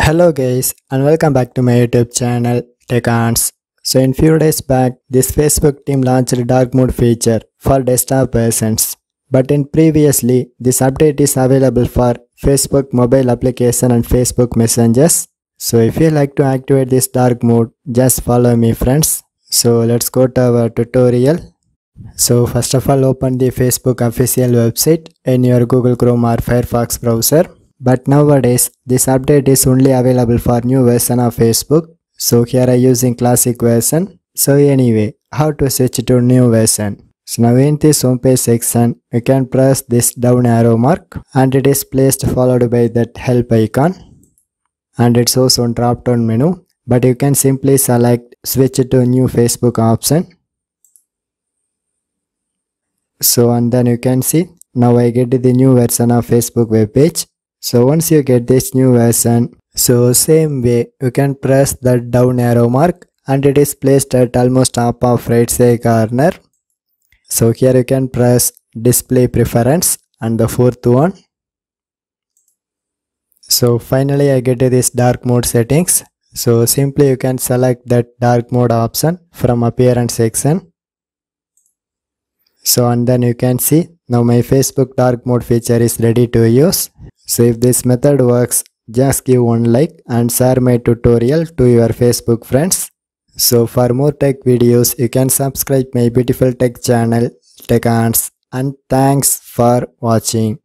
Hello guys and welcome back to my YouTube channel Tech Ants. So in few days back, this Facebook team launched dark mode feature for desktop versions. But in previously, this update is available for Facebook mobile application and Facebook messengers. So if you like to activate this dark mode, just follow me friends. So let's go to our tutorial. So first of all, open the Facebook official website in your Google Chrome or Firefox browser. But nowadays, this update is only available for new version of Facebook. So here I using classic version. So anyway, how to switch to new version? So now in this homepage section, you can press this down arrow mark and it is placed followed by that help icon. And it shows on drop down menu. But you can simply select switch to new Facebook option. So and then you can see, now I get the new version of Facebook web page. So once you get this new version, so same way you can press that down arrow mark and it is placed at almost top of right side corner. So here you can press display preference and the fourth one. So finally I get this dark mode settings. So simply you can select that dark mode option from appearance section. So and then you can see now my Facebook dark mode feature is ready to use. So if this method works, just give one like and share my tutorial to your Facebook friends. So for more tech videos, you can subscribe my beautiful tech channel Tech Ants, and thanks for watching.